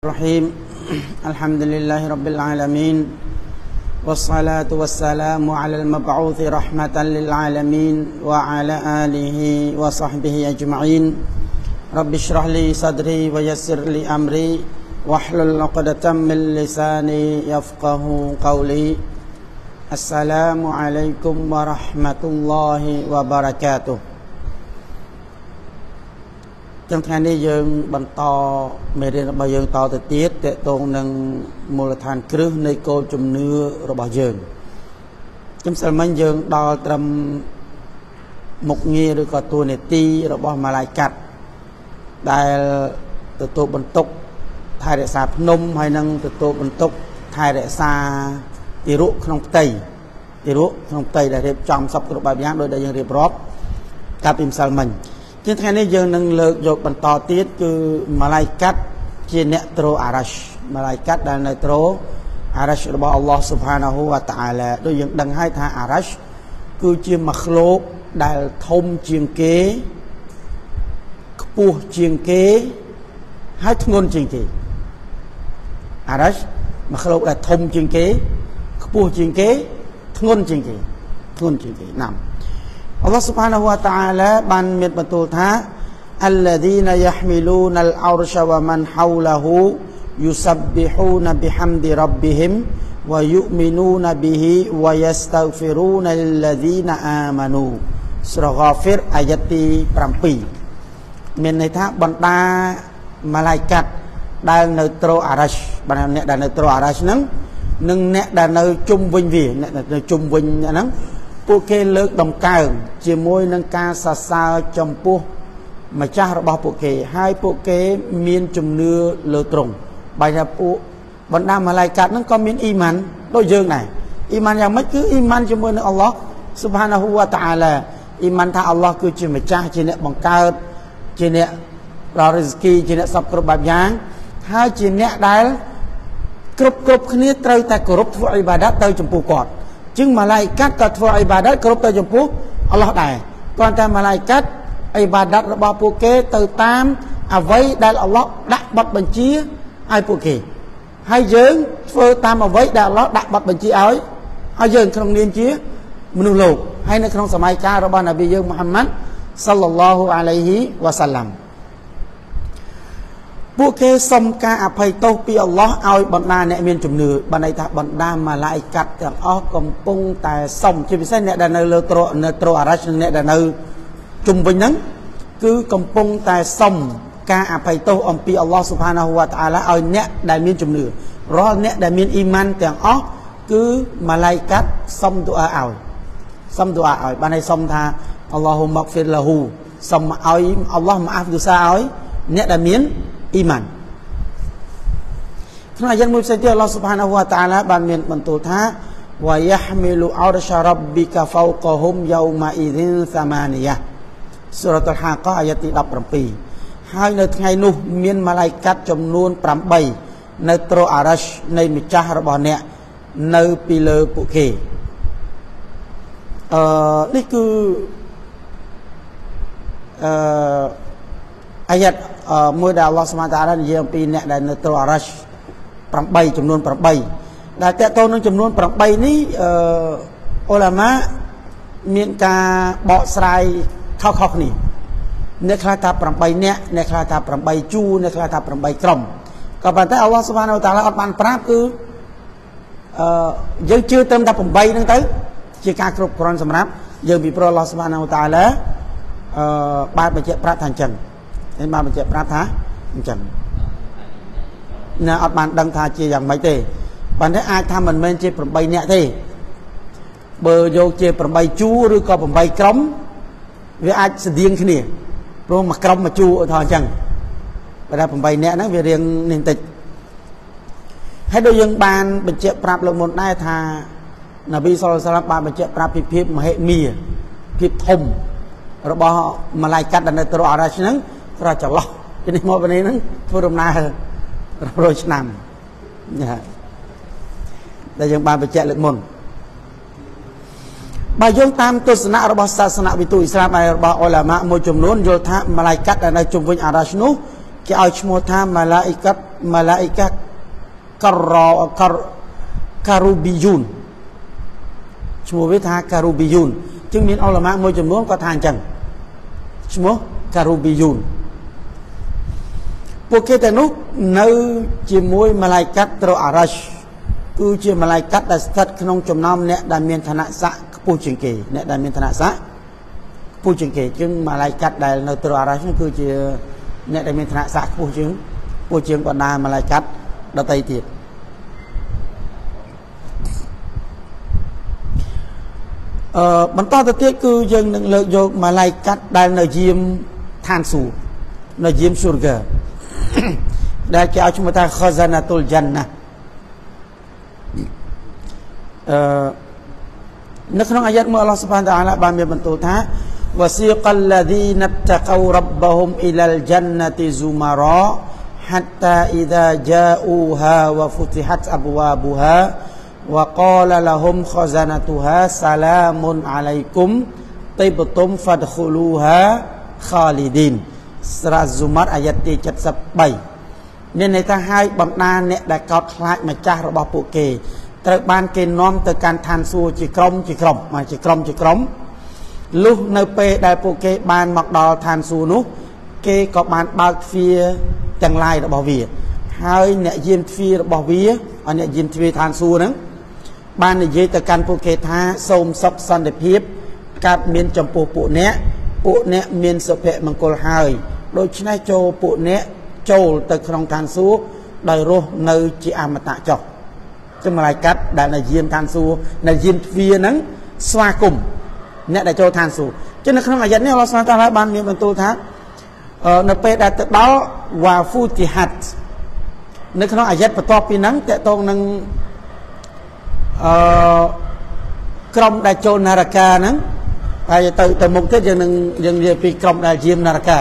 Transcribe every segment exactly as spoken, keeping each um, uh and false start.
Rahim. Alhamdulillahi Rabbil Alamin. Wassalatu wassalamu ala al-mab'uthi rahmatan lil alamin wa ala alihi wa sahbihi ajma'in. Rabbi shrah li sadri wa yassir li amri wahlul 'uqdatam min lisani yafqahu qawli. Assalamualaikum warahmatullahi wabarakatuh. ចឹងថ្ងៃនេះយើងបន្តមេរៀនរបស់យើងតទៅទៀតតកតងនឹងមូលដ្ឋានគ្រឹះនៃគោលជំនឿរបស់យើងខ្ញុំសិលមិញយើងដល់ត្រឹមមុខងារឬក៏តួនាទីរបស់ម៉ាឡាយកាត់ដែលទទួលបន្ទុកថែរក្សាភ្នំហើយនឹងទទួលបន្ទុកថែរក្សាទារកក្នុងផ្ទៃទារកក្នុងផ្ទៃដែលរៀបចំសពគ្រប់បែបយ៉ាងដោយដែលយើងរៀបរាប់កាលពីម្សិលមិញ ជាថ្ងៃនេះយើងនឹងលើកយកបន្តទៀតគឺម៉ាឡាយកាត់ជាអ្នកទ្រអារ៉ាស់ម៉ាឡាយកាត់ដែលនៅទ្រអារ៉ាស់របស់អល់ឡោះស៊ុបហានាហ៊ូវតាអាឡាដូចយើងដឹងហើយថាអារ៉ាស់គឺជាម៉ាឃ្លោកដែលធំជាងគេខ្ពស់ជាងគេហើយធ្ងន់ជាងគេអារ៉ាស់ម៉ាឃ្លោកដែលធំជាងគេខ្ពស់ជាងគេធ្ងន់ជាងគេធ្ងន់ជាងគេណាំ Allah Subhanahu wa ta'ala បានមានបន្ទូលថា Alladhina yahmiluna al-arsha wa man hawlahu yusabbihuna bihamdi rabbihim wa yu'minuna bihi wa yastaghfiruna lilladhina amanu សូរ៉ា Ghafir អាយ៉ាត់ទី 7 មានន័យថាបណ្ដាម៉ាឡាយកាត់ដែលនៅទ្រអារ៉ាស់បណ្ដាអ្នកដែលនៅទ្រអារ៉ាស់ហ្នឹងនិងអ្នកដែលនៅជុំវិញវាអ្នកនៅជុំវិញហ្នឹង ពួកគេលើកដំកើងជាមួយនឹងការសរសើរចំពោះម្ចាស់របស់ពួកគេហើយពួកគេមានជំនឿលើទ្រង់បើថាពួកបណ្ដាម៉ាឡាយកាត់ហ្នឹងក៏មានអ៊ីម៉ានដូចយើងដែរអ៊ីម៉ានយ៉ាងម៉េចគឺអ៊ីម៉ានជាមួយនឹងអល់ឡោះស៊ុបហានាហ៊ូវតាអាឡាអ៊ីម៉ានថាអល់ឡោះគឺជាម្ចាស់ជាអ្នកបង្កើតជាអ្នកផ្ដល់រីស្គីជាអ្នកសពគ្រប់បែបយ៉ាងហើយជាអ្នកដែលគ្រប់គ្រប់គ្នាត្រូវតែគោរពធ្វើអ៊ីបាដាតទៅចំពោះគាត់ จึงម៉ាឡាយកាត់ក៏ធ្វើអ៊ីបាដាតគ្រប់ទៅចំពោះអល់ឡោះដែរគ្រាន់តែម៉ាឡាយកាត់អ៊ីបាដាតរបស់ពួកគេទៅតាមអ្វីដែលអល់ឡោះដាក់បទបញ្ជាឲ្យពួកគេហើយយើងធ្វើតាមអ្វីដែលអល់ឡោះដាក់បទបញ្ជាឲ្យឲ្យយើងក្នុងនាមជាមនុស្សលោកហើយនៅក្នុងសម័យកាលរបស់នប៊ីយើងមូហាម៉ាត់សល្លឡោះអាឡៃហ៊ីវ៉ាសាឡាំ ពួកគេសុំការអភ័យទោសពីអល់ឡោះឲ្យបណ្ដាអ្នកមានជំនឿបានន័យថាបណ្ដាម៉ាឡាយកាត់ទាំងអស់កំពុងតែសុំជាពិសេសអ្នកដែលនៅលើទ្រនៅទ្រអារ៉ាស់និងអ្នកដែលនៅជុំវិញហ្នឹងគឺកំពុងតែសុំការអភ័យទោសអំពីអល់ឡោះស៊ុបហានាហ៊ូវតាអាឡាឲ្យអ្នកដែលមានជំនឿរាល់អ្នកដែលមានអ៊ីម៉ានទាំងអស់គឺម៉ាឡាយកាត់សុំទូអាឲ្យសុំទូអាឲ្យបានន័យសុំថាអល់ឡោហ៊ុម៉ាហ្ហ្វីរឡាហ៊ូសុំឲ្យអល់ឡោះម៉ាអាហ្វទូសាឲ្យអ្នកដែលមាន អ៊ីម៉ានក្នុងអាយ៉ាតមួយផ្សេងទៀតអល់ឡោះស៊ុបហានាហ៊ូវតាអាឡាបានមានបន្ទូលថាវ៉ាយ៉ាហ្មីលូអរရှာរ៉ាប៊ីកាហ្វោកហ៊ុមយូម៉ាអ៊ីឌីនសាម៉ានីយ៉ាសូរ៉ាតុលហាកអាយ៉ាតទី 17 ហើយនៅថ្ងៃនោះមានម៉ាឡាយកាត់ចំនួន 8 នៅទ្រអារ៉ាស់នៃម្ចាស់របស់អ្នកនៅពីលើពួកគេអឺនេះគឺអឺ អាយ៉ាតមួយដែលអល់ឡោះស៊ុបហានតាអាឡានិយាយអំពីអ្នកដែលនៅទ្រអារ៉ាស់ 8 ចំនួន 8 ដែលតកតងនឹងចំនួន 8 នេះអឺអ៊ូឡាម៉ាមានការបកស្រាយខុសៗគ្នាអ្នកខ្លះថា 8 នាក់អ្នកខ្លះថា 8 ជួរអ្នកខ្លះថា 8 ក្រុមក៏ប៉ុន្តែអល់ឡោះស៊ុបហានតាអាឡាអត់បានប្រាប់គឺអឺយើងជឿត្រឹមតែ 8 ហ្នឹងទៅជាការគ្រប់គ្រាន់សម្រាប់យើងពីព្រោះអល់ឡោះស៊ុបហានតាអាឡាអឺបានបញ្ជាក់ប្រាប់ថាអញ្ចឹង nên mà mình sẽ prap thá chẳng nè ở bàn đăng thà chia dạng mấy thế bạn thấy ai tham mình men chia phần bay nhẹ thế bờ vô chia phần bay chú rồi có phần bay cống với ai sẽ riêng cái này rồi mà cống mà chú thôi chẳng và ra phần bay nhẹ nó về riêng nền tịch hay đôi dân bàn mình chia prap lần một đây thà Nabi sallallahu alaihi wasallam bàn mình chia prap phép phép mà hệ mì phép thùng rồi bỏ mà lại cắt đằng này tôi ở đây nắng រចឡោះពីនេះមកនេះហ្នឹងធ្វើដំណើររយឆ្នាំដែលយើងបានបញ្ជាក់លើកមុនបើយើងតាមទស្សនៈរបស់សាសនាវិទូអ៊ីស្លាមហើយរបស់អ៊ូឡាម៉ាមួយចំនួនយល់ថាម៉ាឡាយកាត់ដែលនៅជុំវិញអារ៉ាស់នោះគេឲ្យឈ្មោះថាម៉ាឡាយកាត់ malaikat kar kar karubiyunឈ្មោះវាថា karubiyun ជាងមានអុលម៉ាមួយចំនួនគាត់ថាអញ្ចឹងឈ្មោះ karubiyun ពួកគេទាំងនោះនៅជាមួយម៉ាឡៃកាត់ត្រអារ៉ាស់គឺជាម៉ាឡៃកាត់ដែលស្ថិតក្នុងចំណោមអ្នកដែលមានឋានៈស័ក្តិខ្ពស់ជាងគេអ្នកដែលមានឋានៈស័ក្តិខ្ពស់ជាងគេជាងម៉ាឡៃកាត់ដែលនៅត្រអារ៉ាស់នេះគឺជាអ្នកដែលមានឋានៈស័ក្តិខ្ពស់ជាងខ្ពស់ជាងបណ្ដាម៉ាឡៃកាត់ដទៃទៀតអឺបន្តទៅទៀតគឺយើងនឹងលើកយកម៉ាឡៃកាត់ដែលនៅយាមឋានសួគ៌នៅយាមស៊ូរហ្គាដែលគេឲ្យឈ្មោះថា Khazanatul Jannah អឺនៅក្នុងអាយ៉ាតមួយអល់ឡោះស៊ុបហានតាអាឡាបានមានបន្ទូលថា Wasiqal ladzina ittaqaw rabbahum ilal jannati zumara hatta idza ja'uha wa futihat abwabuha wa qala lahum khazanatuha salamun alaikum tibtum fadkhuluha khalidin ស្រះ Zumar អាយ៉ាតទីเจ็ดสิบสามមានន័យថាឲ្យបណ្ដាអ្នកដែលកោតខ្លាចម្ចាស់របស់ពួកគេត្រូវបានគេនាំទៅកាន់ឋានសួគ៌ជាក្រុមជាក្រុមមកជាក្រុមជាក្រុមលុះនៅពេលដែលពួកគេបានមកដល់ឋានសួគ៌នោះគេក៏បានបើកទ្វារទាំងឡាយរបស់វាហើយអ្នកយាមទ្វាររបស់វាអ្នកយាមទ្វារឋានសួគ៌ហ្នឹងបាននិយាយទៅកាន់ពួកគេថាសូមសុខសន្តិភាពកើតមានចំពោះពួកអ្នកពួកអ្នកមានសុភមង្គលហើយដូច្នេះចូលពួកអ្នកចូលទៅក្នុងឋានសួគ៌ដោយរស់នៅជាអមតៈចុះចឹងម៉ាឡៃកាត់ដែលនៅយាមឋានសួគ៌នៅយាមទ្វារហ្នឹងស្វាគមន៍អ្នកដែលចូលឋានសួគ៌ចឹងនៅក្នុងអាយ៉ាតនេះអល់ឡោះស៊ុបហានតាអាឡាបានមានបន្ទូលថានៅពេលដែលទៅដល់វ៉ាហ្វូទីហាត់នៅក្នុងអាយ៉ាតបន្ទាប់ពីហ្នឹងតកតងនឹងអឺក្រុមដែលចូលនរកាហ្នឹងហើយទៅទៅមុខទៀតយើងនឹងយើងនិយាយពីក្រុមដែលយាមនរកា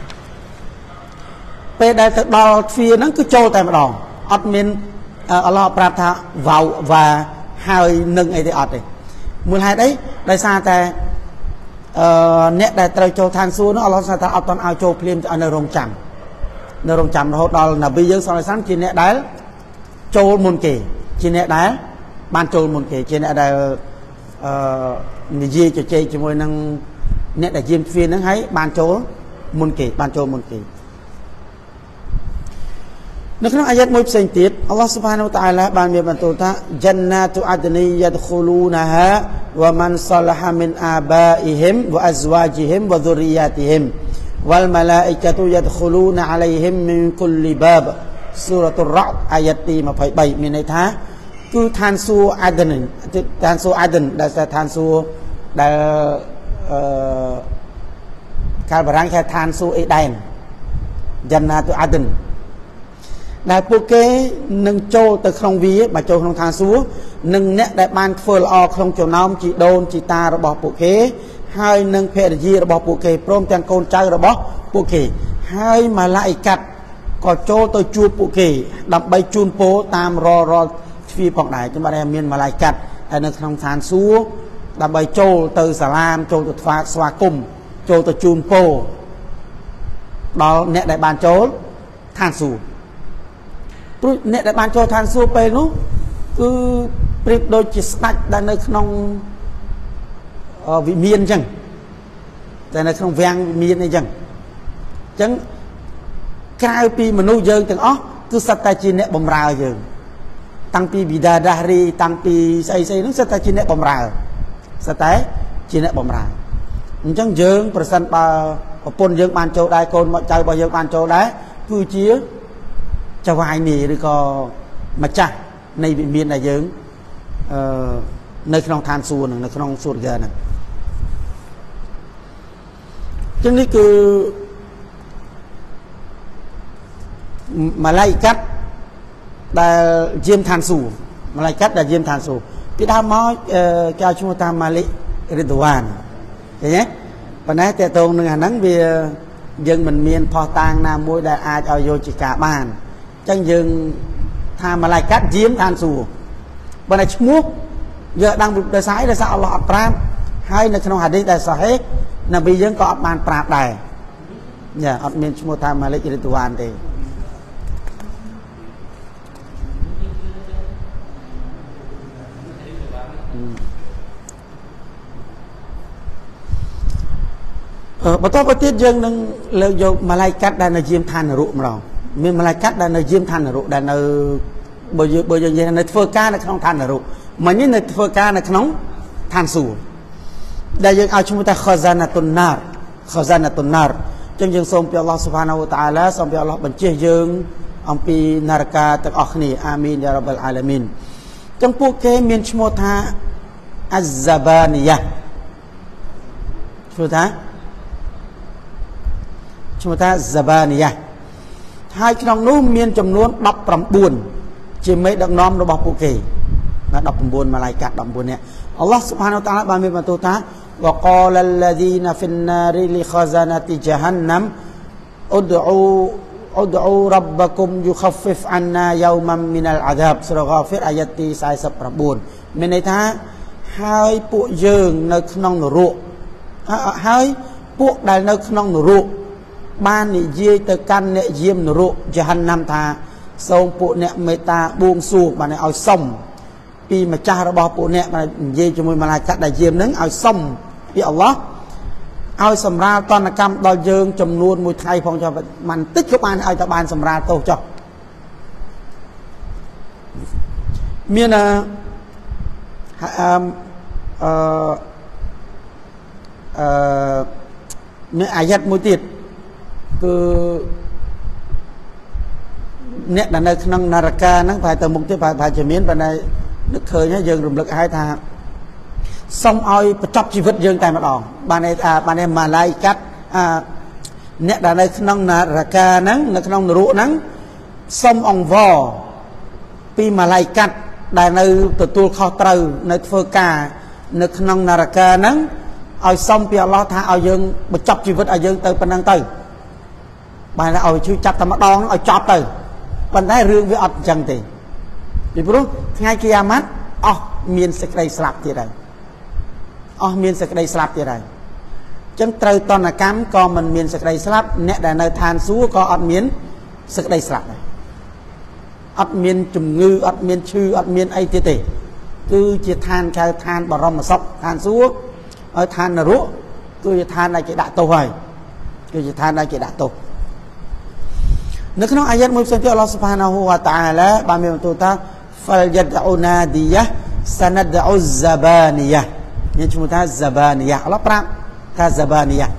ពេលដែលទៅដល់ទ្វារហ្នឹងគឺចូលតែម្ដងអត់មានអល់ឡោះប្រាប់ថាវ៉ៅវ៉ាហើយនឹងអីទេអត់ទេមូលហេតុអីដោយសារតែអឺអ្នកដែលត្រូវចូលឋានសួគ៌នោះអល់ឡោះថាអត់តន់ឲ្យចូលភ្លាមនៅរងចាំនៅរងចាំរហូតដល់នប៊ីយើងសល្លឡោះអាឡៃហ៊ីវសសល្លមជាអ្នកដែលចូលមុនគេជាអ្នកដែលបានចូលមុនគេជាអ្នកដែលអឺនិយាយជជែកជាមួយនឹងអ្នកដែលយាមទ្វារហ្នឹងហើយបានចូលមុនគេបានចូលមុនគេនៅក្នុងអាយ៉ាតមួយផ្សេងទៀតអល់ឡោះស៊ុបហានវតាអាឡាបានមានបន្ទូលថា Jannatu adni yadkhulunaha wa man salaha min abaihim wa azwajihim wa dhurriyyatihim wal malaikatu yadkhuluna alaihim min kulli bab សូរ៉ាតុររ៉អ៍អាយ៉ាតទីยี่สิบสามមានន័យថាគឺឋានសួគ៌អាដិនឋានសួគ៌អាដិនដែលថាឋានសួគ៌ដែលអឺកាលបារាំងគេឋានសួគ៌អេដែន Jannatu adnដែលពួកគេនឹងចូលទៅក្នុងវាបើចូលក្នុងឋានសួគ៌នឹងអ្នកដែលបានធ្វើល្អក្នុងចំណោមជីដូនជីតារបស់ពួកគេហើយនឹងភរិយារបស់ពួកគេព្រមទាំងកូនចៅរបស់ពួកគេហើយម៉ាឡៃកាត់ក៏ចូលទៅជួបពួកគេដើម្បីជូនពរតាមររទ្វារផងដែរចាំបាត់តែមានម៉ាឡៃកាត់ហើយនៅក្នុងឋានសួគ៌ដើម្បីចូលទៅសាឡាមចូលទៅថ្វាយស្វាគមន៍ចូលទៅជូនពរដល់អ្នកដែលបានចូលឋានសួគ៌ព្រោះអ្នកដែលបានចូលឋានសួគ៌ពេលនោះគឺប្រៀបដូចជាស្ដេចដែលនៅក្នុងវិមានអញ្ចឹងតែនៅក្នុងវាំងវិមានអីចឹងអញ្ចឹងក្រៅពីមនុស្សយើងទាំងអស់គឺសត្វតែជាអ្នកបម្រើយើងតាំងពីបិតាដារីតាំងពីស្អីស្អីហ្នឹងសត្វតែជាអ្នកបម្រើសត្វតែជាអ្នកបម្រើអញ្ចឹងយើងប្រសិនបើប្រពន្ធយើងបានចូលដែរកូនមកចៅរបស់យើងបានចូលដែរគឺជាចៅវាយនេះឬក៏ម្ចាស់នៃវិមានដែលយើងអឺនៅក្នុងឋានសួគ៌ហ្នឹងនៅក្នុងសួគ៌ហ្នឹងចឹងនេះគឺម៉ាឡៃកាត់ដែលយាមឋានសួគ៌ម៉ាឡៃកាត់ដែលយាមឋានសួគ៌ពីដើមមកគេឲ្យឈ្មោះតាមម៉ាលិករិឌវ៉ានឃើញទេប៉ុន្តែតើតោងនឹងអាហ្នឹងវាយើងមិនមានផុសតាងណាមួយដែលអាចឲ្យយកជាការបានអញ្ចឹងយើងថាម៉ាឡៃកាត់យាមឋានសួគ៌បើតែឈ្មោះយើងដឹងដោយសារអីដោយសារអល់ឡោះអត់ប្រាប់ហើយនៅក្នុងហាឌីសដែលសាហេនប៊ីយើងក៏អត់បានប្រាប់ដែរយ៉ាអត់មានឈ្មោះថាម៉ាលិករិឌវ៉ានទេបន្ទាប់ទៀតយើងនឹងលើកយកម៉ាឡៃកាត់ដែលនៅយាមឋាននរកម្ដងមានម៉ាឡៃកាត់ដែលនៅយាមឋាននរកដែលនៅបើយើងបើយើងនិយាយនៅធ្វើការនៅក្នុងឋាននរកមិននេះនៅធ្វើការនៅក្នុងឋានសួគ៌ដែលយើងឲ្យឈ្មោះថា Khazanatun Nar Khazanatun Nar ចឹងយើងសូមពីអល់ឡោះស៊ុបហានាហ៊ូវតាអាឡាសូមពីអល់ឡោះបញ្ជាយើងអំពីនរកាទាំងអស់គ្នាអាមីនយ៉ារ៉ាប់អាឡាមីនចឹងពួកគេមានឈ្មោះថា Az-Zabaniyah ឈ្មោះថាឈ្មោះថា Zabaniyah ហើយក្នុងនោះមានចំនួនដប់ប្រាំបួនជាមេដឹកនាំរបស់ពួកគេណាដប់ប្រាំបួនម៉ាឡៃកាត់ដប់ប្រាំបួននាក់អល់ឡោះស៊ុបហានាហ៊ូវតាអាឡាបានមានបន្ទូលថា وقال الذين في النار لخزنة جهنم ادعوا ادعوا ربكم يخفف عنا يوما من العذاب សូរ៉ា Ghafir អាយ៉ាត់ទីสี่สิบเก้าមានន័យថាហើយពួកយើងនៅក្នុងនរកហើយពួកដែលនៅក្នុងនរកបាននិយាយទៅកាន់អ្នកយាមនរកជហន្នំថាសូមពួកអ្នកមេត្តាបួងសួងបានឲ្យសុំពីម្ចាស់របស់ពួកអ្នកបាននិយាយជាមួយម៉ាឡៃកាត់ដែលយាមនឹងឲ្យសុំពីអល់ឡោះឲ្យសម្រាលតនកម្មដល់យើងចំនួនមួយថ្ងៃផងចុះមិនតិចក៏បានឲ្យតែបានសម្រាលទោសចុះមានអឺអឺអឺមានអាយ៉ាត់មួយទៀតគឺអ្នកដែលនៅក្នុងនរកាហ្នឹងប្រហែលទៅមុខទៀតប្រហែលជាមានប៉ុន្តែនឹកឃើញហើយយើងរំលឹកឲ្យថាសុំឲ្យបញ្ចប់ជីវិតយើងតែម្ដងបានថាបានម៉ាឡៃកាត់អ្នកដែលនៅក្នុងនរកាហ្នឹងនៅក្នុងនរកហ្នឹងសុំអង្វរពីម៉ាឡៃកាត់ដែលនៅទទួលខុសត្រូវនៅធ្វើការនៅក្នុងនរកាហ្នឹងឲ្យសុំពីអល់ឡោះថាឲ្យយើងបញ្ចប់ជីវិតឲ្យយើងទៅប៉ុណ្ណឹងទៅបានឲ្យជួយចាប់តែម្ដងឲ្យចប់ទៅប៉ុន្តែរឿងវាអត់អញ្ចឹងទេពីព្រោះថ្ងៃគីយ៉ាម៉ាត់អស់មានសេចក្តីស្លាប់ទៀតហើយអស់មានសេចក្តីស្លាប់ទៀតហើយអញ្ចឹងត្រូវតនកម្មក៏មិនមានសេចក្តីស្លាប់អ្នកដែលនៅឋានសួគ៌ក៏អត់មានសេចក្តីស្លាប់ដែរអត់មានជំងឺអត់មានឈឺអត់មានអីទៀតទេគឺជាឋានចៅឋានបរមសុខឋានសួគ៌ហើយឋាននរកគឺជាឋានដែលគេដាក់ទោសហើយគឺជាឋានដែលគេដាក់ទោសនៅក្នុងអាយ៉ាត់មួយផ្សេងទៀតអល់ឡោះស៊ុបហានាហ៊ូវតាអាឡាបានមានបន្ទូលថា فَلْيَدْعُ نَادِيَهُ سَنَدْعُ الزَّبَانِيَةَ មានឈ្មោះថា Zabaniyah អល់ឡោះប្រាប់ថា Zabaniyah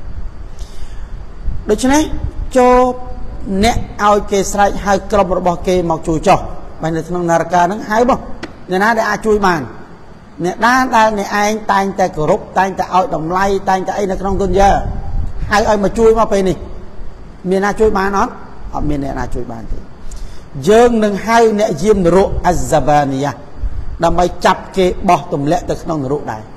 ដូច្នេះចូលអ្នកឲ្យគេស្រែកហៅក្រុមរបស់គេមកជួយចោះបើនៅក្នុងនរកាហ្នឹងហៅបងអ្នកណាដែលអាចជួយបានអ្នកណាដែលអ្នកឯងតែងតែគោរពតែងតែឲ្យតម្លៃតែងតែអីនៅក្នុងទុនយ៉ាហៅឲ្យមកជួយមកពេលនេះមានណាជួយបានអត់អត់មានអ្នកណាជួយបានទេយើងនឹងហៅអ្នកយាមនរក Az-Zabaniyah ដើម្បីចាប់គេបោះទម្លាក់ទៅក្នុងនរកដែរ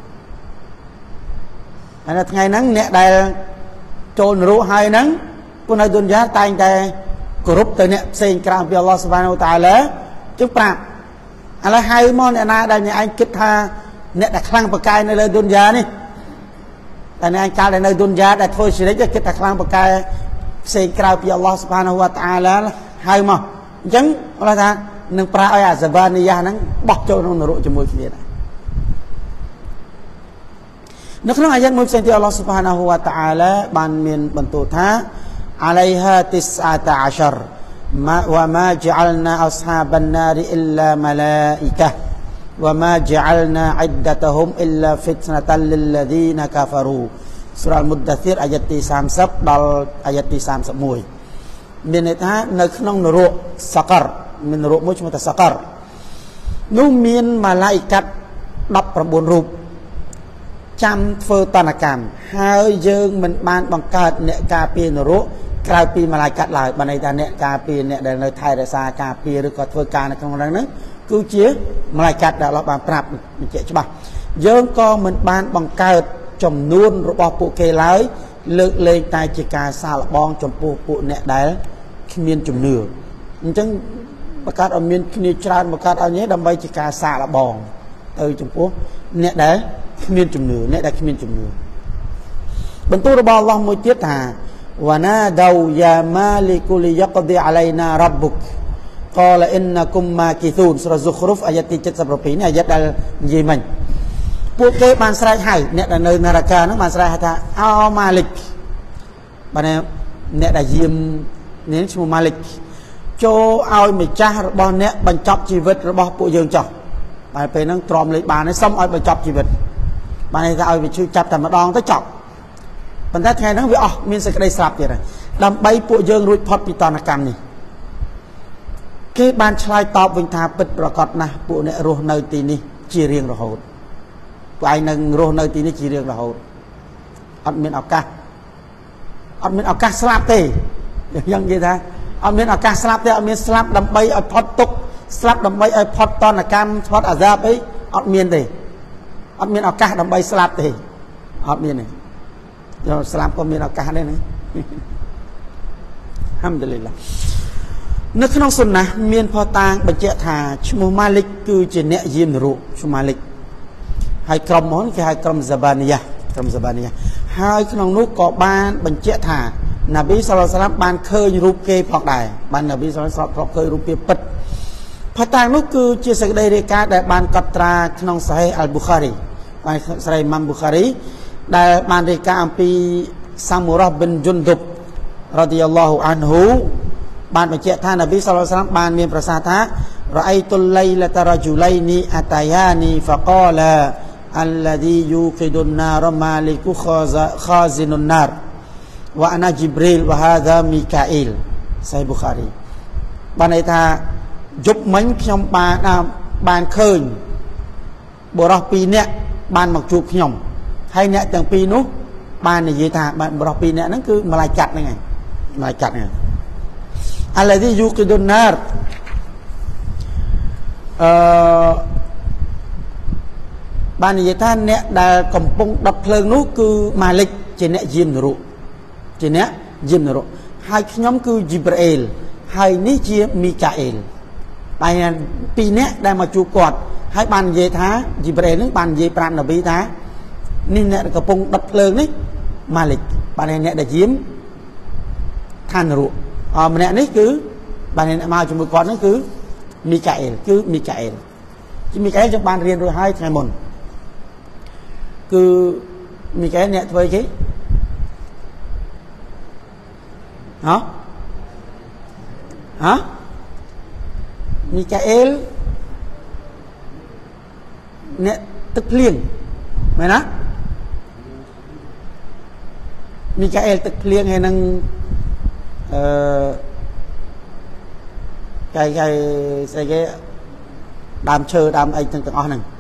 ហើយនៅថ្ងៃហ្នឹងអ្នកដែលចូលនរកហើយហ្នឹងពួកនៅទុនយ៉ាតែងតែគោរពទៅអ្នកផ្សេងក្រៅពីអល់ឡោះស៊ុបហានាហ៊ូវតាអាឡាជឹងប្រាប់ឥឡូវហៅមកអ្នកណាដែលអ្នកឯងគិតថាអ្នកដែលខ្លាំងប្រកែកនៅលើទុនយ៉ានេះតែអ្នកឯងកាលដែលនៅទុនយ៉ាដែលធ្វើជ្រិចគិតថាខ្លាំងប្រកែកផ្សេងក្រៅពីអល់ឡោះស៊ុបហានាហ៊ូវតាអាឡាហៅមកអញ្ចឹងអល់ឡោះថានឹងប្រាឲ្យអា Zabaniyah ហ្នឹងបោះចូលក្នុងនរកជាមួយគ្នាដែរនៅក្នុងអាយ៉ាត់មួយផ្សេងទៀតអល់ឡោះស៊ុបហានាហ៊ូវតាអាឡាបានមានបន្ទូលថា عليها تسعة عشر ما وما جعلنا أصحاب النار إلا ملائكة وما جعلنا عدتهم إلا فتنة للذين كفروا សូរ៉ា Al-Muddathir អាយ៉ាត់ទីសាមសិបដល់អាយ៉ាត់ទីសាមសិបមួយមានន័យថានៅក្នុងនរកសករមាននរកមួយឈ្មោះថាសករនោះមានម៉ាឡៃកាត់ដប់ប្រាំបួនរូបចាំធ្វើតនកម្មហើយយើងមិនបានបង្កើតអ្នកការពារនរកក្រៅពីម៉ាឡៃកាត់ឡើយបានន័យថាអ្នកការពារអ្នកដែលនៅថែរក្សាការពារឬក៏ធ្វើការនៅក្នុងហ្នឹងគឺជាម៉ាឡៃកាត់ដែលអល់ឡោះបានប្រាប់បញ្ជាក់ច្បាស់យើងក៏មិនបានបង្កើតចំនួនរបស់ពួកគេឡើយលើកលែងតែជាការសាឡបងចំពោះពួកអ្នកដែលគ្មានជំនឿអញ្ចឹងបង្កើតឲ្យមានគ្នាច្រើនបង្កើតឲ្យនេះដើម្បីជាការសាឡបងទៅចំពោះអ្នកដែលគ្មានជំនឿអ្នកដែលគ្មានជំនឿបន្ទូលរបស់អល់ឡោះមួយទៀតថា وَنَادَوْا يَا مَالِكُ لِيَقْضِ عَلَيْنَا رَبُّكَ ก็ละอินนะกุมมากิซูนสุรซุครุฟอายะที่เจ็ดสิบปีนี่อายะดัลยีมันพวกเก็บบานสลายให้เนี่ยในนาฬิกานั้นบานสลายให้ท่าเอามาลิกบานเนี่ยได้ยิมเนี่ยชื่อมาลิกโจเอาไม่จ้าระบอบเนี่ยบรรจบชีวิตระบอบปุยงจ่อไปไปนั่งตรอมเลยบานในซ้ำเอาบรรจบชีวิตบานในถ้าเอาไปชื่อจับแต่มาดองต้องจับบรรทัดแทนนั่งไปอ๋อมีสกัดสลับอย่างไรดำใบปุยงรุดพอดปีตอนกรรมนี่เก็บบานชายตอบวิญญาปิดประกอบนะปุเนี่ยรูในตีนี้จีเรียงระหูไปหนึ่งรูในตีนี้จีเรียงระหูอัดเมียนอากาอัดเมียนอากาสลับเตยยังไงท่าอัดเมียนอากาสลับเตยอัดเมียนสลับดำใบอัดพอดตกสลับดำใบอัดพอดตอนกรรมพอดอาซาไปอัดเมียนเตยอัดเมียนอากาดำใบสลับเตยอัดเมียนเนี่ยเราสลับก็เมียนอากาได้ไหมฮัมดุลิลละนึกน้องสุนนะเมียนพอตางบัจเจธาชมูมาลิกคือเจเนยิมรุชมูมาลิกให้กรมมันคือให้กรมซาบานียะกรมซาบานียะให้น้องนุกเกาะบ้านบัจเจธานบีสุลต่านบ้านเคยรูปเกย์พอกได้บ้านนบีสุลต่านพอกเคยรูปเกย์ปิดพอตางนุกคือเจสกได้เรียกการได้บ้านกัตราน้องสายอัลบุคารีบ้านสายมัมบุคารีได้บ้านเรียกการปีซามูรห์บินจุนดุบรดิยัลลอฮุอันฮุบานบัจเจธานบีสุลต่านบ้านมีประสาทะรอตุลไลละตรจุไลนีอัตยานีฟะกาลาอัลลดียูกิดุนนารมาลิกุขอซินุนนารวะอานาจิบริลวะฮาดามิกาอิลไซบุคารีบานไอทายุบมันขยมบานบานเคยบรอปีเนี้ยบานหมักจูบขยมให้เนี้ยจังปีนู้บานในยีทาบานบรอปีเนี้ยนั่นคือมาลายจัดยังไงมาลายจัดไงอะไรที่ยูกิดุนนารบานในยีท่านเนี้ยได้กำปงดับเพลิงนู้คือมาลิกเจเนยิมนรุเจเนยิมนรุให้ขยมคือจิบราเอลให้นิเจียมิกาเอลไปปีเนี้ยได้มาจูกอดให้บานเยธาจิบราเอลนึกบานเยปรามนบีธานี่เนี่ยกำปงดับเพลิงนี่มาลิกบานเนี้ยได้ยิมท่านรุอ๋อมันเนี่ยนี่คือบานเนี้ยมาจูมือกอดนั่นคือมิกาเอลคือมิกาเอลที่มิกาเอลจะบานเรียนรู้ให้ไงมนคือมิกาเอลเนี่ยทำไมกี้ฮะฮะมิกาเอลเนี่ยตึกเลี้ยงไหมนะมิกาเอลตึกเลี้ยงให้นังเอ่อไก่ไก่ใส่ไก่ดามเชอดามไอ้ต่างๆอ๋อหนึ่ง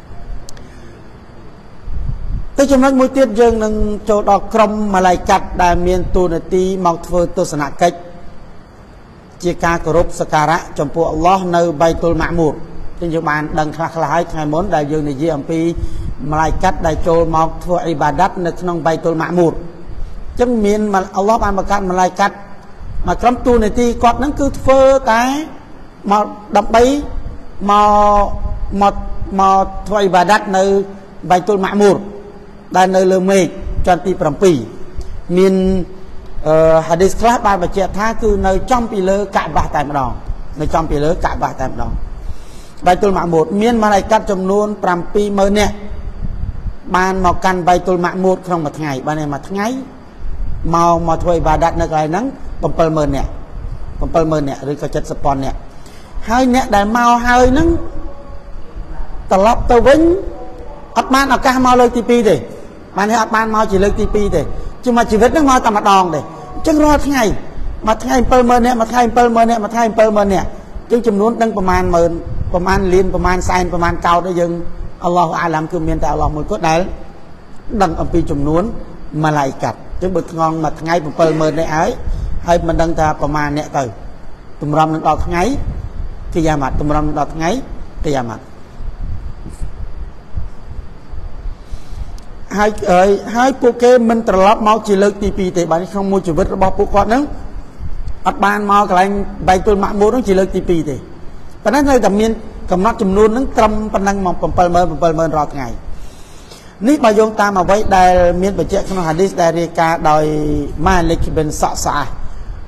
แต่จำนวนมวยเตี้ยยังนึงโจดอกกรมมาลายกัดได้เมียนตูนตีมองเฟอร์ตุสนาเกจเจียกากรบสการะจมพูอัลลอฮ์ในใบตุลมามูดจึงจะบานดังคลาคลายไงม้วนได้ยังในยี่อัมพีมาลายกัดได้โจมองเฟอร์อิบาดัตในขนมใบตุลมามูดจึงเมียนมาอัลลอฮ์บานประกาศมาลายกัดมากรมตูนตีกอดนั้นคือเฟอร์แต่มาดับใบมามามาเฟอร์อิบาดัตในใบตุลมามูดได้ในเรื่องเมฆจนปีปรำปีมีนฮะดิษคลาบานบัจเจท่าคือในจอมปีเลอกะบะแต่มาดองในจอมปีเลอกะบะแต่มาดองใบตุลมะมูดมีนมาลายกัดจำนวนปรำปีเมื่อเนี่ยบานมากันใบตุลมะมูดครองมาทั้งไงบานเนี่ยมาทั้งไงมามาถวยบาดัดในอะไรนั้นปั๊มเปิลเมินเนี่ยปั๊มเปิลเมินเนี่ยหรือกระจัดสปอนเนี่ยให้เนี่ยได้มาให้นั้นตลอดตัววิ่งอัดบานเอาการมาเลยทีปีเดบานให้อัดบานมาchỉเลยทีปีเดจึงมาชีวิตนั่งมาตามมาดองเดจึงรอทั้งไงมาทั้งไงเปิลเมินเนี่ยมาทั้งไงเปิลเมินเนี่ยมาทั้งไงเปิลเมินเนี่ยจึงจำนวนตั้งประมาณหมื่นประมาณลินประมาณไซน์ประมาณเก่าได้ยังอัลลอฮฺอาลัมคือเมียนแต่อัลลอฮฺมือก็ได้ดังอัมพีจำนวนมาลายกัดจึงบึกงองมาทั้งไงเปิลเมินในไอ้ให้มันดังแต่ประมาณเนี่ยตื่นตุ่มรำนั่งดอกทั้งไงกิยามัดตุ่มรำนั่งดอกทั้งไงกิยามัดให้เอ่ยให้พวกเกมันตลอดมาจีเลิกตีปีแต่บ้านนี้ขโมยชีวิตระบอบพวกก่อนนั้นอัดบานมากลายใบตุลมะมูนั้นจีเลิกตีปีแต่เพราะนั้นเลยแต่เมียนกำนัดจำนวนนั้นตรำปนังมองปมเปิลเมินปมเปิลเมินรอดไงนี่บายงตามมาไว้ได้เมียนไปเจ้าขนมฮะดิษได้เรียกาโดยมาเล็กเป็นสะสะ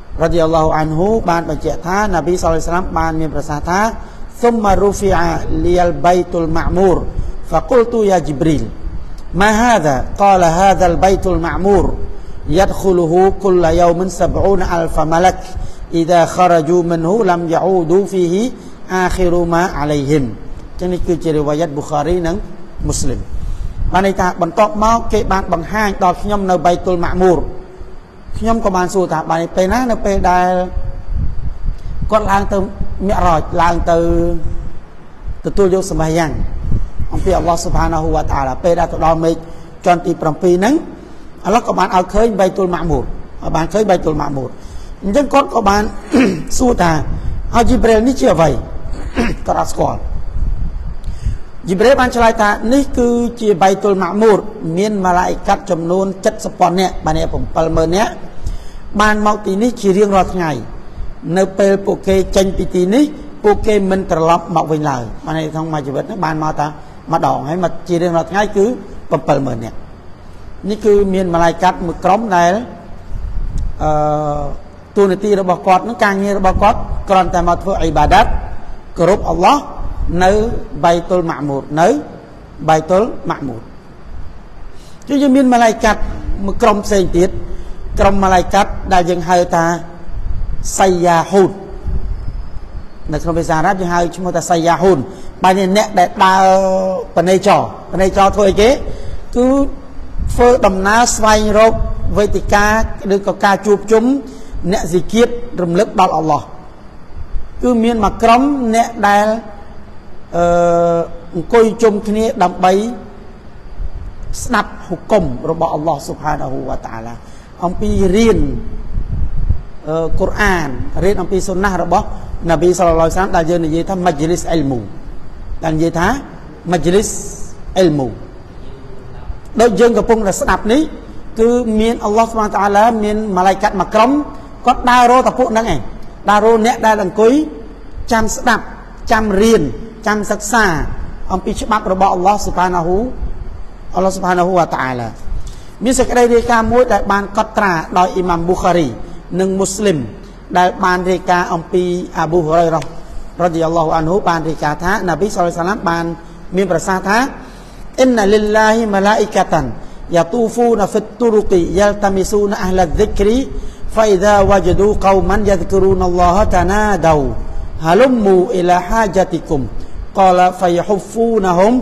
รดิยัลลอฮุอันฮุบานบัญญัติท่านนบีศ็อลลัลลอฮุอะลัยฮิวะซัลลัมบานมีประสาทาซุมมารุฟิอะลิยัลบัยตุลมะมูรฟะกุลตุยาจิบริลมาฮาซากาลฮาซัลบัยตุลมะมูรยัดคุลุฮูคุลยอมินซับอูนอัลฟะมะลักอิดะคารจูมินฮูลัมยะอูดูฟีฮิอาคิรุมาอะลัยฮิมចឹងនេះគឺជារិវាយ័តប៊ូខារីនិងមូស្លីមបានន័យថាបន្ទាប់មកគេបានបង្ហាញដល់ខ្ញុំនៅបៃតុលម៉ាក់មូរខ្ញុំក៏បានសួរថាបានពេលណានៅពេលដែលគាត់ឡើងទៅមិរ៉ាជឡើងទៅទទួលយកសម្បះយ៉ាងអំពីអល់ឡោះស៊ុបហានាហ៊ូវតាអាឡាពេលដែលទៅដល់មេឃជាន់ទី7ហ្នឹងអល់ឡោះក៏បានឲ្យឃើញបៃតុលម៉ាក់មូរបានឃើញបៃតុលម៉ាក់មូរអញ្ចឹងគាត់ក៏បានសួរថាឲ្យជីប្រេលនេះជាអ្វីគាត់អត់ស្គាល់ជីប្រេលបានឆ្លើយថានេះគឺជាបៃតុលម៉ាក់មូរមានម៉ាឡាអ៊ីកាត់ចំនួនเจ็ดสิบពាន់នាក់បាននេះseven thousandនាក់បានមកទីនេះជារៀងរាល់ថ្ងៃនៅពេលពួកគេចេញពីទីនេះពួកគេមិនត្រឡប់មកវិញឡើយបាននេះក្នុងមួយជីវិតបានមកថាម្ដងហើយមកជារៀងរាល់ថ្ងៃគឺseven thousandនាក់នេះគឺមានម៉ាឡាអ៊ីកាត់មួយក្រុមដែលអឺទូនាទីរបស់គាត់នឹងការងាររបស់គាត់គ្រាន់តែមកធ្វើអ៊ីបាដាតគោរពអល់ឡោះនៅបៃតុលម៉ាក់មូរនៅបៃតុលម៉ាក់មូរគឺយើងមានម៉ាឡាអ៊ីកាត់មួយក្រុមផ្សេងទៀតក្រុមម៉ាឡាអ៊ីកាត់ដែលយើងហៅថាសៃយ៉ាហ៊ូននៅក្នុងភាសាអារ៉ាប់យើងហៅឈ្មោះថាសៃយ៉ាហ៊ូនបែរជាអ្នកដែលដើរបណេចរបណេចរធ្វើអីគេគឺធ្វើដំណើរស្វែងរកវេទិកាឬក៏ការជួបជុំអ្នកស៊ីគៀតរំលឹកដល់អល់ឡោះគឺមានមួយក្រុមអ្នកដែលអឺអង្គុយជុំគ្នាដើម្បីស្ដាប់ហុគមរបស់អល់ឡោះស៊ុបហានាហ៊ូវតាអាឡាអំពីរៀនអឺកូរ៉ានរៀនអំពីសុណាហ៍របស់នប៊ីសល្លឡោះអាឡៃហ៊ីវ៉ាសល្លមដែលយើងនិយាយថាម៉ាជ្លីសអ៊ីលមូដែលនិយាយថាម៉ាជ្លីសអ៊ីលមូដូចយើងកំពុងតែស្ដាប់នេះគឺមានអល់ឡោះស៊ុបហានតាអាឡាមានម៉ាឡៃកាត់មួយក្រុមគាត់ដើររកតែពួកហ្នឹងឯងដើររកអ្នកដែលអង្គុយចាំស្ដាប់ចាំរៀនចាំសិក្សាអំពីច្បាប់របស់អល់ឡោះស៊ុបហានាហ៊ូអល់ឡោះស៊ុបហានាហ៊ូវតាអាឡាមានសេចក្តីរាយការណ៍មួយដែលបានកត់ត្រាដោយអ៊ីម៉ាំប៊ូខារីនិងមូស្លីមដែលបានរាយការណ៍អំពីអាប៊ូហ៊ុរ៉ៃរ៉ារ៉ាឌីយ៉ាឡោះអានហ៊ូបានរាយការណ៍ថានប៊ីសល្លឡោះអាឡៃហ៊ីវ៉ាសល្លាមបានមានប្រសាសន៍ថាអ៊ីនណាលិលឡាហ៊ីម៉ាឡាអ៊ីកាតានយ៉ាទូហ្វូនហ្វិតទូរុគីយ៉ាលតាមីស៊ូនអហ្លាឌ្ឌិគ្រីហ្វៃហ្សាវ៉ាជឌូកោមិនយ៉ាហ្គរូនអល់ឡោះតាណាដៅហាលុមមូអ៊ីឡាហាဂျាទីគុមقال فيحفونهم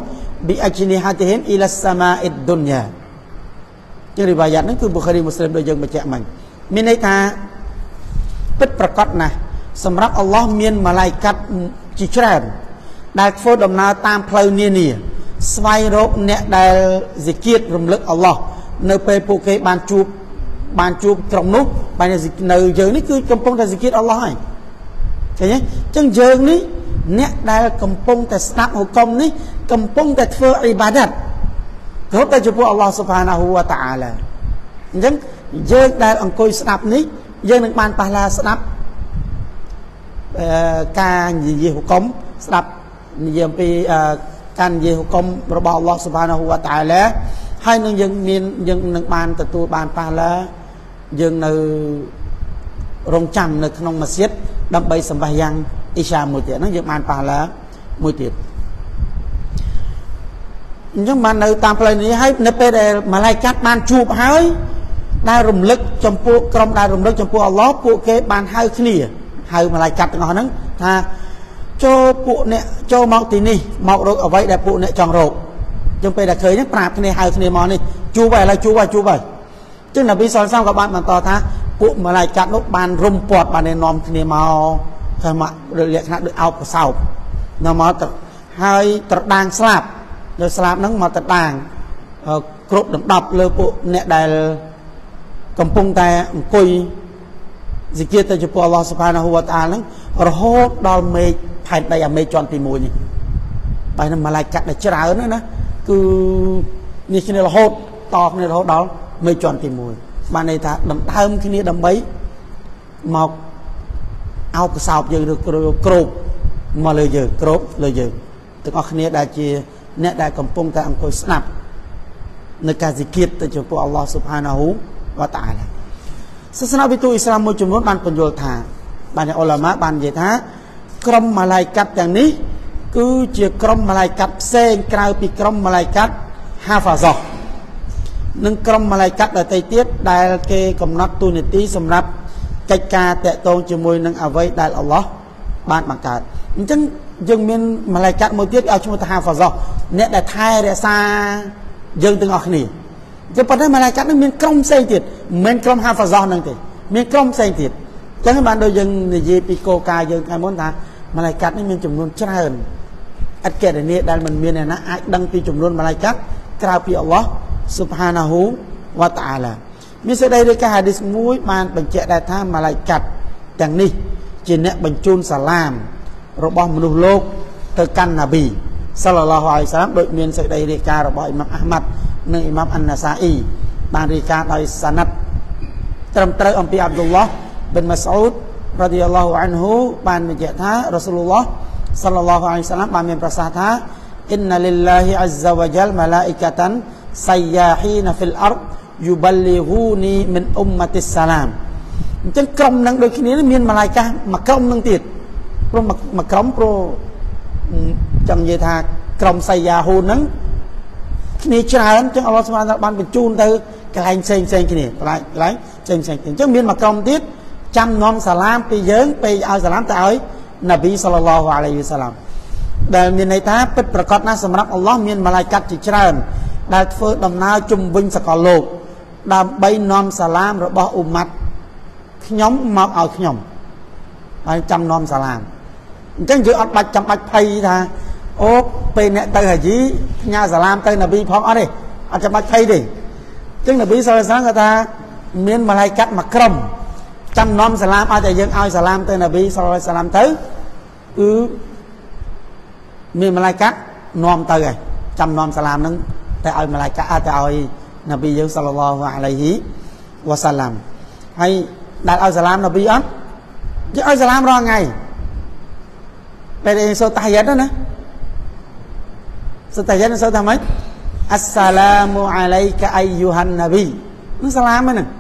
بأجنحتهم إلى السماء الدنيا ជារិវាយ៉ាតហ្នឹងគឺប៊ូខារីមូស្លីមដូចយើងបញ្ជាក់មិញមានន័យថាពិតប្រាកដណាស់សម្រាប់អល់ឡោះមានម៉ាឡៃកាត់ជាច្រើនដែលធ្វើដំណើរតាមផ្លូវនានាស្វែងរកអ្នកដែលហ្ស៊ីគៀតរំលឹកអល់ឡោះនៅពេលពួកគេបានជួបបានជួបក្រុមនោះបាននៅយើងនេះគឺកំពុងតែហ្ស៊ីគៀតអល់ឡោះហើយឃើញទេអញ្ចឹងយើងនេះអ្នកដែលកំពុងតែស្ដាប់ហុគមនេះកំពុងតែធ្វើអ៊ីបាដាតគោរពតែចំពោះអល់ឡោះស៊ុបហានាហ៊ូវតាអាឡាអញ្ចឹងយើងដែលអង្គុយស្ដាប់នេះយើងនឹងបានប៉ះឡាស្ដាប់អឺការនិយាយហុគមស្ដាប់និយាយអំពីការនិយាយហុគមរបស់អល់ឡោះស៊ុបហានាហ៊ូវតាអាឡាហើយនឹងយើងមានយើងនឹងបានទទួលបានប៉ះឡាយើងនៅរងចាំនៅក្នុងម៉ាស្យិតដើម្បីសម្បះយ៉ាងអ៊ីសាមួយទៀតហ្នឹងយើងបានប៉ះឡាមួយទៀតអញ្ចឹងបាននៅតាមផ្លូវនេះហើយនៅពេលដែលម៉ាឡៃកាត់បានជួបហើយដែលរំលឹកចំពោះក្រុមដែលរំលឹកចំពោះអល់ឡោះពួកគេបានហៅគ្នាហៅម៉ាឡៃកាត់ទាំងអស់ហ្នឹងថាចូលពួកអ្នកចូលមកទីនេះមករកអ្វីដែលពួកអ្នកចង់រកអញ្ចឹងពេលដែលឃើញហ្នឹងប្រាប់គ្នាហៅគ្នាមកនេះជួបហើយឥឡូវជួបហើយជួបហើយអញ្ចឹងនប៊ីសល្លឡោះអាឡៃហ៊ីវ៉ាសល្លាមក៏បានបន្តថាពួកម៉ាឡៃកាត់នោះបានរុំពាត់បាននាំគ្នាមកថាមកលក្ខណៈដូចអោបកសោបនាំមកទៅហើយត្រដាងស្លាប់នៅស្លាប់ហ្នឹងមកត្រដាងគ្រប់ដណ្ដប់លើពួកអ្នកដែលកំពុងតែអង្គុយហ្ស៊ីគៀតទៅចំពោះអល់ឡោះស៊ុបហានាហ៊ូវតាអាឡាហ្នឹងរហូតដល់មេឃផែនដីអាមេឃជាន់ទី1នេះបែរនឹងម៉ាឡៃកាត់ដែលច្រើនណាគឺនេះគ្នារហូតតគ្នារហូតដល់មេឃជាន់ទី1បានន័យថាដណ្ដើមគ្នាដើម្បីមកអោបកសោបយើងឬគ្របមកលើយើងគ្របលើយើងទាំងអស់គ្នាដែលជាអ្នកដែលកំពុងតែអង្គុយស្ដាប់នៅការហ្ស៊ីគៀតទៅចំពោះអល់ឡោះស៊ុបហានាហ៊ូវតាអាឡាសាសនាវិទូអ៊ីស្លាមមួយចំនួនបានបញ្យល់ថាបានអ៊ុលាម៉ាបាននិយាយថាក្រុមម៉ាឡៃកាត់ទាំងនេះគឺជាក្រុមម៉ាឡៃកាត់ផ្សេងក្រៅពីក្រុមម៉ាឡៃកាត់ហាហ្វាហ្សោះនិងក្រុមម៉ាឡៃកាត់ដទៃទៀតដែលគេកំណត់ទូនាទីសម្រាប់កិច្ចការតាក់ទងជាមួយនឹងអ្វីដែលអល់ឡោះបានបង្កើតអញ្ចឹងយើងមានម៉ាឡៃកាត់មួយទៀតឲ្យឈ្មោះថាហាហ្វាហ្សោះអ្នកដែលថែរក្សាយើងទាំងអស់គ្នាតែប៉ុន្តែម៉ាឡៃកាត់នឹងមានក្រុមផ្សេងទៀតមិនមែនក្រុមហាហ្វាហ្សោះនឹងទេមានក្រុមផ្សេងទៀតអញ្ចឹងបានដូចយើងនិយាយពីគោលការណ៍យើងថ្ងៃមុនថាម៉ាឡៃកាត់នេះមានចំនួនច្រើនអត្តកេរនីដែលមិនមានអ្នកណាអាចដឹងពីចំនួនម៉ាឡៃកាត់ក្រៅពីអល់ឡោះស៊ុបហានាហ៊ូវតាអាឡាមានសេចក្តីរាយការណ៍ហាឌីសមួយបានបញ្ជាក់ដែរថាម៉ាឡៃកាត់ទាំងនេះជាអ្នកបញ្ជូនសាឡាមរបស់មនុស្សលោកទៅកាន់ណាប៊ីសល្លឡោះអាឡៃហ៊ីវសល្លាមដូចមានសេចក្តីរាយការណ៍របស់អ៊ីម៉ាំអាហ្មាត់និងអ៊ីម៉ាំអានណាសាអ៊ីបានរាយការណ៍ដោយសាណាត់ត្រឹមត្រូវអំពីអាប់ឌុលឡោះប៊ិនម៉ាស្អ៊ូដរ៉ាឌីយ៉ាឡោះអានហ៊ូបានបញ្ជាក់ថារ៉ាស៊ូលឡោះសល្លឡោះអាឡៃហ៊ីវសល្លាមបានមានប្រសាសន៍ថាអ៊ីនណាលិលឡាហ៊ីអ៊ហ្សាវ៉ាជលម៉ាឡាអ៊ីកាតានសៃយ៉ាហ៊ីនហ្វីលអរយូបលីហ៊ូនីមិនអ៊ុមម៉ាតិសសាឡាមអញ្ចឹងក្រុមនឹងដូចគ្នាមានម៉ាឡៃកាមួយក្រុមនឹងទៀតព្រោះមួយក្រុមព្រោះចង់និយាយថាក្រុមសៃយ៉ាហ៊ូហ្នឹងគ្នាច្រើនអញ្ចឹងអល់ឡោះស៊ុបហានតាអាឡាបានបញ្ជូនទៅកន្លែងផ្សេងផ្សេងគ្នាកន្លែងកន្លែងផ្សេងផ្សេងអញ្ចឹងមានមួយក្រុមទៀតចាំនាំសាឡាមពីយើងពេលឲ្យសាឡាមទៅឲ្យណាប៊ីសល្លឡោះអាឡៃហ៊ីវសល្លាមដែលមានន័យថាពិតប្រាកដណាស់សម្រាប់អល់ឡោះមានម៉ាឡៃកាត់ជាច្រើនដែលធ្វើដំណើរជុំវិញសកលលោកដើម្បីនាំសាឡាមរបស់អ៊ុម៉ាត់ខ្ញុំមកឲ្យខ្ញុំហើយចាំនាំសាឡាមអញ្ចឹងយើងអត់បាច់ចាំបាច់ភ័យថាអូពេលអ្នកទៅហាជីផ្ញើសាឡាមទៅណាប៊ីផងអត់ទេអត់ចាំបាច់ភ័យទេអញ្ចឹងណាប៊ីសល្លឡោះអាឡៃហ៊ីវសល្លាមគាត់ថាមានម៉ាឡៃកាត់មួយក្រុមចាំនាំសាឡាមឲ្យតែយើងឲ្យសាឡាមទៅណាប៊ីសល្លឡោះអាឡៃហ៊ីវសល្លាមទៅគឺមានម៉ាឡៃកាត់នាំទៅហើយចាំនាំសាឡាមនឹងតែឲ្យម៉ាឡៃកាត់ទៅឲ្យណាប៊ីយើងសល្លឡោះអាឡៃហ៊ីវ៉ាសាឡាមហើយដែលឲ្យសាឡាមណាប៊ីអត់យើងឲ្យសាឡាមរាល់ថ្ងៃពេលយើងសូត្រតាហ៊ីយ៉ាតណាសូត្រតាហ៊ីយ៉ាតសូត្រថាម៉េចអស្សាឡាមូអាឡៃកាអៃយូហានណាប៊ីនឹងសាឡាមហ្នឹង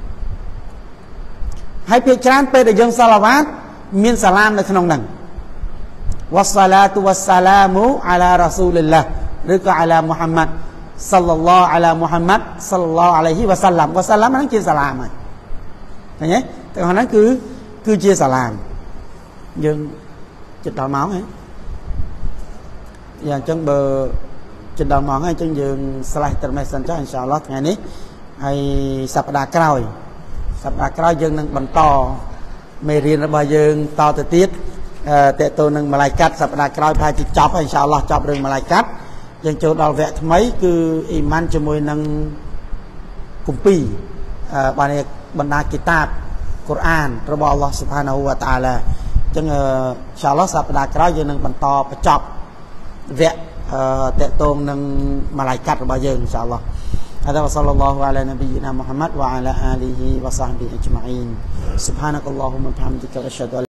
ហើយពេលច្រើនពេលដែលយើងសាឡាវ៉ាតមានសាឡាមនៅក្នុងហ្នឹងវ៉ាសាឡាតុវ៉ាសាឡាមូអាឡារ៉ាស៊ូលិលឡាឬក៏អាឡាមូហាម៉ាត់សល្លឡោះអាឡាមូហាម៉ាត់សល្លឡោះអាឡៃហ៊ីវ៉ាសាឡាមវ៉ាសាឡាមហ្នឹងជាសាឡាមហើយឃើញទេទាំងហ្នឹងគឺគឺជាសាឡាមយើងចិត្តដល់ម៉ោងហើយយ៉ាងអញ្ចឹងបើចិត្តដល់ម៉ោងហើយអញ្ចឹងយើងស្លេះត្រឹមនេះសិនចុះអ៊ីនសាអល់ឡោះថ្ងៃនេះហើយសប្តាហ៍ក្រោយសប្តាហ៍ក្រោយយើងនឹងបន្តមេរៀនរបស់យើងតទៅទៀតតេតទៅនឹងម៉ាឡៃកាត់សប្តាហ៍ក្រោយប្រហែលជាចប់ហើយអ៊ីនសាអល់ឡោះចប់រឿងម៉ាឡៃកាត់យើងចូលដល់វគ្គថ្មីគឺអ៊ីម៉ានជាមួយនឹងគម្ពីរបានបណ្ដាគីតាបកូរ៉ានរបស់អល់ឡោះស៊ុបហានាហ៊ូវតាអាឡាអញ្ចឹងអ៊ីនសាអល់ឡោះសប្តាហ៍ក្រោយយើងនឹងបន្តបញ្ចប់វគ្គតេតទៅនឹងម៉ាឡៃកាត់របស់យើងអ៊ីនសាអល់ឡោះهذا وصلى الله على نبينا محمد وعلى آله وصحبه أجمعين سبحانك اللهم وبحمدك أشهد أن